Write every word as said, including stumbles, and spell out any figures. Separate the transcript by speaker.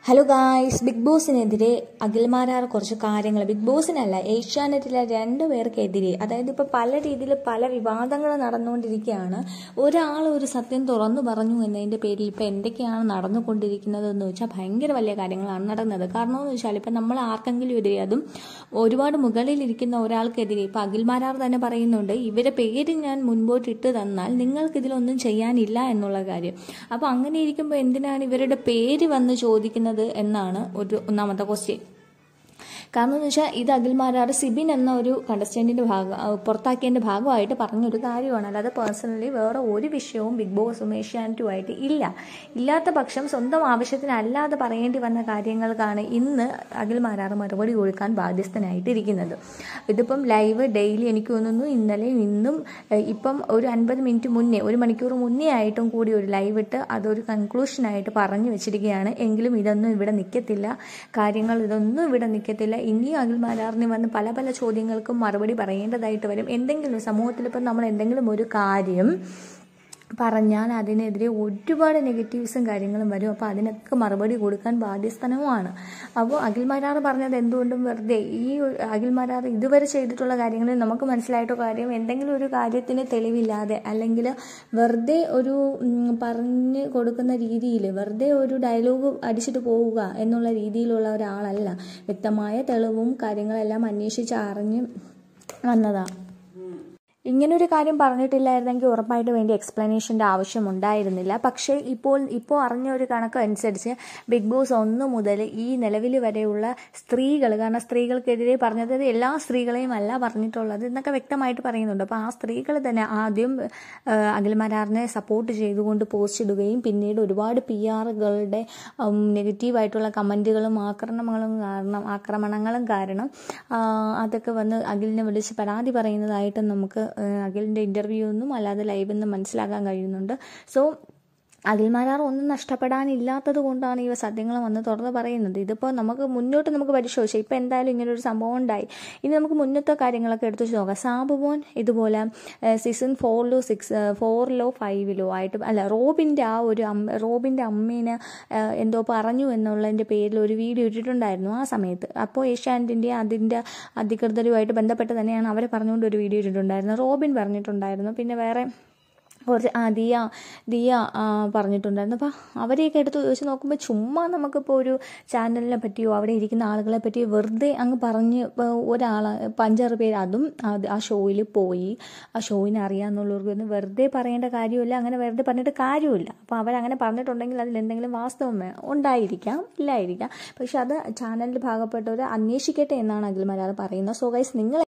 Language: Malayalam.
Speaker 1: ഹലോ ഗായ്സ്, ബിഗ് ബോസിനെതിരെ അഖിൽമാരാർ കുറച്ച് കാര്യങ്ങൾ, ബിഗ് ബോസിനല്ല ഏഷ്യാനെറ്റിലെ രണ്ടു പേർക്കെതിരെ, അതായത് ഇപ്പോൾ പല രീതിയിൽ പല വിവാദങ്ങൾ നടന്നുകൊണ്ടിരിക്കുകയാണ്. ഒരാൾ ഒരു സത്യം തുറന്നു പറഞ്ഞു എന്നതിൻ്റെ പേരിൽ ഇപ്പോൾ എന്തൊക്കെയാണ് നടന്നുകൊണ്ടിരിക്കുന്നത് എന്ന് വെച്ചാൽ ഭയങ്കര വലിയ കാര്യങ്ങളാണ് നടന്നത്. കാരണം എന്ന് വെച്ചാൽ ഇപ്പം നമ്മൾ ആർക്കെങ്കിലും എതിരെ, അതും ഒരുപാട് മുകളിലിരിക്കുന്ന ഒരാൾക്കെതിരെ, ഇപ്പോൾ അഖിൽമാരാർ തന്നെ പറയുന്നുണ്ട്, ഇവരെ പേര് ഞാൻ മുൻപോട്ട് ഇട്ട് തന്നാൽ നിങ്ങൾക്കിതിലൊന്നും ചെയ്യാനില്ല എന്നുള്ള കാര്യം. അപ്പോൾ അങ്ങനെ ഇരിക്കുമ്പോൾ എന്തിനാണ് ഇവരുടെ പേര് വന്ന് ചോദിക്കുന്നത് എന്നാണ് ഒരു ഒന്നാമത്തെ ക്വസ്റ്റ്യൻ. കാരണം എന്ന് വെച്ചാൽ ഇത് അഖിൽമാരാർ സിബിൻ എന്ന ഒരു കണ്ടസ്റ്റൻറ്റിൻ്റെ ഭാഗം പുറത്താക്കിയതിൻ്റെ ഭാഗമായിട്ട് പറഞ്ഞൊരു കാര്യമാണ്. അല്ലാതെ പേഴ്സണലി വേറെ ഒരു വിഷയവും ബിഗ് ബോസും ഏഷ്യാനെറ്റുമായിട്ട് ഇല്ല. ഇല്ലാത്ത പക്ഷം സ്വന്തം ആവശ്യത്തിനല്ലാതെ പറയേണ്ടി വന്ന കാര്യങ്ങൾക്കാണ് ഇന്ന് അഖിൽമാരാർ മറുപടി കൊടുക്കാൻ ബാധ്യസ്ഥനായിട്ടിരിക്കുന്നത്. ഇതിപ്പം ലൈവ് ഡെയിലി എനിക്ക് തോന്നുന്നു ഇന്നലെയും ഇന്നും ഇപ്പം ഒരു അൻപത് മിനിറ്റ് മുന്നേ, ഒരു മണിക്കൂർ മുന്നേ ആയിട്ടും കൂടി ഒരു ലൈവ് ഇട്ട് അതൊരു കൺക്ലൂഷനായിട്ട് പറഞ്ഞു വെച്ചിരിക്കുകയാണ്. എങ്കിലും ഇതൊന്നും ഇവിടെ നിൽക്കത്തില്ല, കാര്യങ്ങൾ ഇതൊന്നും ഇവിടെ നിൽക്കത്തില്ല. ഇനിയും അഖിൽമാരാറിന് വന്ന് പല പല ചോദ്യങ്ങൾക്കും മറുപടി പറയേണ്ടതായിട്ട് വരും. എന്തെങ്കിലും സമൂഹത്തിൽ ഇപ്പം നമ്മൾ എന്തെങ്കിലും ഒരു കാര്യം പറഞ്ഞാൽ അതിനെതിരെ ഒരുപാട് നെഗറ്റീവ്സും കാര്യങ്ങളും വരും. അപ്പോൾ അതിനൊക്കെ മറുപടി കൊടുക്കാൻ ബാധ്യസ്ഥനുമാണ്. അപ്പോൾ അഖിൽമാരാർ പറഞ്ഞത് എന്തുകൊണ്ടും വെറുതെ, ഈ അഖിൽമാരാർ ഇതുവരെ ചെയ്തിട്ടുള്ള കാര്യങ്ങളിൽ നമുക്ക് മനസ്സിലായിട്ടോ കാര്യം, എന്തെങ്കിലും ഒരു കാര്യത്തിന് തെളിവില്ലാതെ അല്ലെങ്കിൽ വെറുതെ ഒരു പറഞ്ഞ് കൊടുക്കുന്ന രീതിയിൽ വെറുതെ ഒരു ഡയലോഗ് അടിച്ചിട്ട് പോവുക എന്നുള്ള രീതിയിലുള്ള ഒരാളല്ല. വ്യക്തമായ തെളിവും കാര്യങ്ങളെല്ലാം അന്വേഷിച്ച് അറിഞ്ഞ് വന്നതാണ്. ഇങ്ങനൊരു കാര്യം പറഞ്ഞിട്ടില്ലായിരുന്നെങ്കിൽ ഉറപ്പായിട്ട് വേണ്ടി എക്സ്പ്ലനേഷൻ്റെ ആവശ്യമുണ്ടായിരുന്നില്ല. പക്ഷേ ഇപ്പോൾ ഇപ്പോൾ അറിഞ്ഞ ഒരു കണക്ക് അനുസരിച്ച് ബിഗ് ബോസ് ഒന്ന് മുതൽ ഈ നിലവിൽ വരെയുള്ള സ്ത്രീകൾ, കാരണം സ്ത്രീകൾക്കെതിരെ പറഞ്ഞത് എല്ലാ സ്ത്രീകളെയും അല്ല പറഞ്ഞിട്ടുള്ളത് എന്നൊക്കെ വ്യക്തമായിട്ട് പറയുന്നുണ്ട്. അപ്പോൾ ആ സ്ത്രീകൾ തന്നെ ആദ്യം അഖിൽമാരാറിനെ സപ്പോർട്ട് ചെയ്തുകൊണ്ട് പോസ്റ്റ് ഇടുകയും പിന്നീട് ഒരുപാട് പി ആറുകളുടെ നെഗറ്റീവായിട്ടുള്ള കമൻറ്റുകളും ആക്രമണങ്ങളും കാരണം ആക്രമണങ്ങളും കാരണം അതൊക്കെ വന്ന് അഖിലിനെ വിളിച്ച് പരാതി പറയുന്നതായിട്ട് നമുക്ക് അഖിലിൻ്റെ ഇൻ്റർവ്യൂ ഒന്നും അല്ലാതെ ലൈവ് ഒന്നും മനസ്സിലാക്കാൻ കഴിയുന്നുണ്ട്. സോ അഖിൽമാരാർ ഒന്നും നഷ്ടപ്പെടാനില്ലാത്തത് കൊണ്ടാണ് ഇവ സത്യങ്ങൾ വന്ന് തുറന്ന് പറയുന്നത്. ഇതിപ്പോൾ നമുക്ക് മുന്നോട്ട് നമുക്ക് പരിശോധിച്ചാൽ ഇപ്പോൾ എന്തായാലും ഇങ്ങനൊരു സംഭവം ഉണ്ടായി. ഇനി നമുക്ക് മുന്നത്തെ കാര്യങ്ങളൊക്കെ എടുത്ത് നോക്കാം. സാബുമോൻ ഇതുപോലെ സീസൺ ഫോറിലോ സിക്സ് ഫോറിലോ ഫൈവിലോ ആയിട്ട് അല്ല റോബിൻ്റെ ആ ഒരു അമ്മ റോബിൻ്റെ അമ്മേനെ എന്തോ പറഞ്ഞു എന്നുള്ളതിൻ്റെ പേരിൽ ഒരു വീഡിയോ ഇട്ടിട്ടുണ്ടായിരുന്നു ആ സമയത്ത്. അപ്പോൾ ഏഷ്യാനെറ്റിൻ്റെ അതിൻ്റെ അധികൃതരുമായിട്ട് ബന്ധപ്പെട്ട് തന്നെയാണ് അവരെ പറഞ്ഞുകൊണ്ട് ഒരു വീഡിയോ ഇട്ടിട്ടുണ്ടായിരുന്നു. റോബിൻ പറഞ്ഞിട്ടുണ്ടായിരുന്നു, പിന്നെ വേറെ കുറച്ച് ആ ദിയ ദിയ പറഞ്ഞിട്ടുണ്ടായിരുന്നു. അപ്പോൾ അവരെയൊക്കെ എടുത്ത് ചോദിച്ച് നോക്കുമ്പോൾ ചുമ്മാ നമുക്കിപ്പോൾ ഒരു ചാനലിനെ പറ്റിയോ അവിടെ ഇരിക്കുന്ന ആളുകളെ പറ്റിയോ വെറുതെ അങ്ങ് പറഞ്ഞ് ഒരാൾ അഞ്ചാറ് പേര് അതും ആ ഷോയിൽ പോയി ആ ഷോയിനെ അറിയാമെന്നുള്ളവർക്ക് വെറുതെ പറയേണ്ട കാര്യമില്ല, അങ്ങനെ വെറുതെ പറഞ്ഞിട്ട് കാര്യമില്ല. അപ്പോൾ അവരങ്ങനെ പറഞ്ഞിട്ടുണ്ടെങ്കിൽ അതിൽ എന്തെങ്കിലും വാസ്തവം ഉണ്ടായിരിക്കാം, ഇല്ലായിരിക്കാം. പക്ഷെ അത് ചാനലിൽ ഭാഗപ്പെട്ടവർ അന്വേഷിക്കട്ടെ എന്നാണ് അഖിൽമാരാർ പറയുന്നത്. സോ ഗൈസ്, നിങ്ങൾ